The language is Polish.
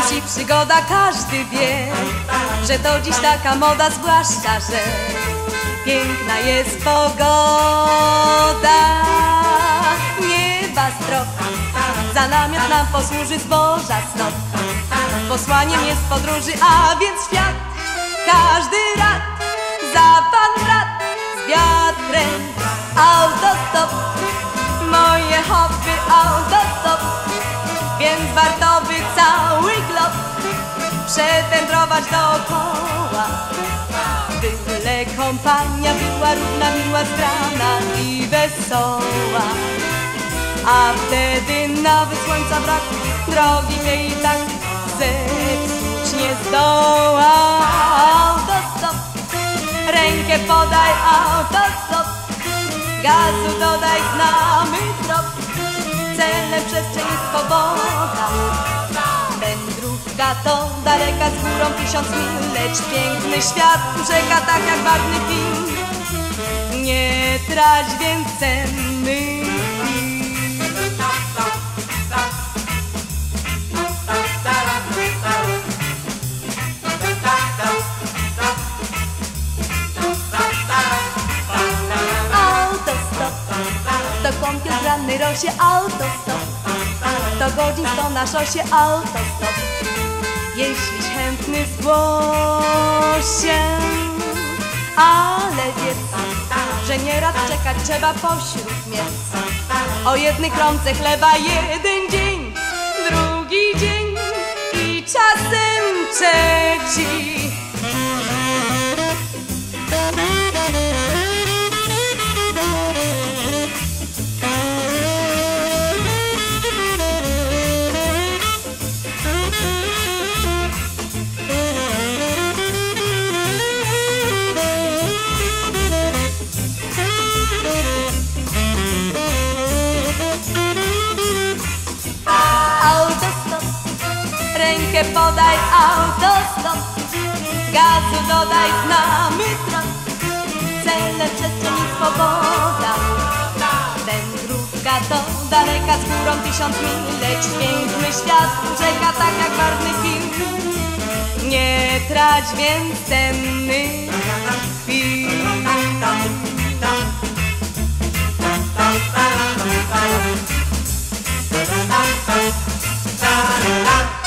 Ratusz i przygoda, każdy wie, że to dziś taka moda, zwłaszcza, że piękna jest pogoda. Nieba strop, za namiot nam posłuży zboża snop. Posłaniem jest podróży, a więc świat, każdy rad, za pan brat, z wiatrem, autostop. Moje hobby, autostop, więc warto by cały glob przewędrować dookoła. Byle kompania była równa, miła, zgrana i wesoła. A wtedy nawet słońca brak, drogi mnie i tak zepsuć nie zdoła. Autostop, rękę podaj, autostop, gazu dodaj, znamy trop. Celem przestrzeń, swoboda. Wędrówka to daleka, z górą 1000 mil, lecz piękny świat czeka tak jak barwny film. Nie trać więc cenny. Do kąpiel w rannej rosie, autostop. Do godzin 100 na szosie, autostop. Jeśliś chętny, zgłoś się. Ale wiedz, że nieraz czekać trzeba pośród mięs. O jednej kromce chleba jeden dzień, drugi dzień i czasem trzeci. Rękę podaj, autostop, gazu dodaj, znamy trop. Celem przestrzeń i swoboda. Wędrówka to daleka, z górą 1000 mil, lecz piękny świat czeka tak jak barwny film. Nie trać więc cennych chwil.